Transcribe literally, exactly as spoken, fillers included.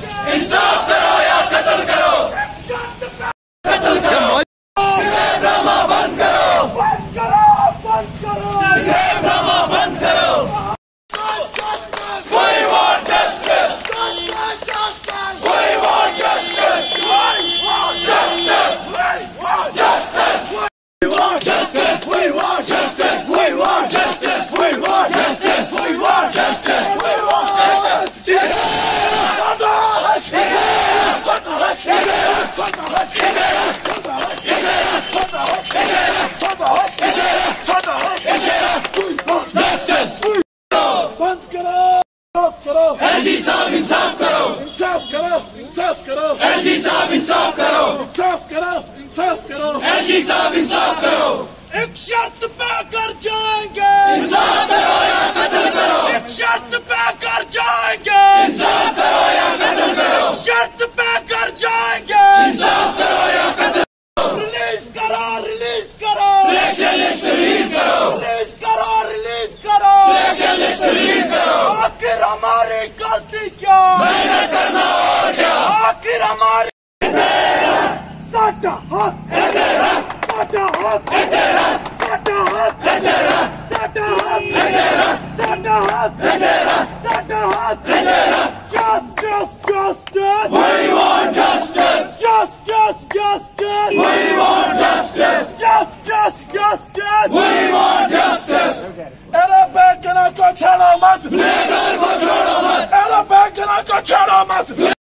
इंसाफ करो या कत्ल करो, कत्ल करो, ड्रामा बंद करो, बंद करो, बंद करो, ड्रामा बंद करो। We want justice. We want justice. Justice. We want justice. We want justice. We want justice. We want justice. We want justice. We want बंद करो, इंसाफ करो, एलजी साहब इंसाफ करो, इंसाफ करो, इंसाफ करो, एलजी साहब इंसाफ करो, इंसाफ करो, इंसाफ करो, एलजी साहब इंसाफ करो। एक शर्त पे कर जाएंगे, इंसाफ करो या कत्ल करो, एक शर्त पे कर जाएंगे, इंसाफ करो या कत्ल करो, शर्त पे कर जाएंगे, इंसाफ करो या कत्ल करो। रिलीज करो, रिलीज करो, सिलेक्शन लिस्ट रिलीज करो, रिलीज करो, रिलीज करो, सिलेक्शन लिस्ट रिलीज करो। आखिर हमारी गलती क्या, मेहनत करना और क्या, आखिर हमारी साटा हाथ, साटा हाथ, साटा हाथ, साटा हाथ, साटा हाथ, साटा हाथ। Justice, justice. We want justice. Justice, justice. We want justice. Justice, justice. We want justice. एरा बैंकना को छोड़ो मत, लेबर को छोड़ो मत, एरा बैंकना को छोड़ो मत।